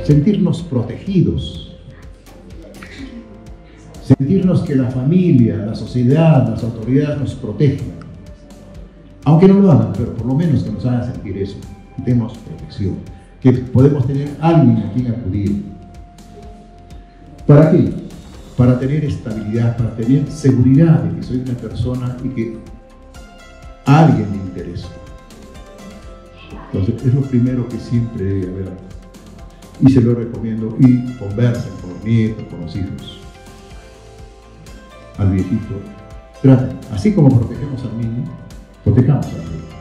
sentirnos protegidos, sentirnos que la familia, la sociedad, las autoridades nos protegen. Aunque no lo hagan, pero por lo menos que nos hagan sentir eso, que tenemos protección, que podemos tener alguien a quien acudir. ¿Para qué? Para tener estabilidad, para tener seguridad de que soy una persona y que a alguien le interesa. Entonces, es lo primero que siempre debe haber. Y se lo recomiendo, y conversen con los nietos, con los hijos, al viejito. Traten, así como protegemos al niño, protejamos al niño.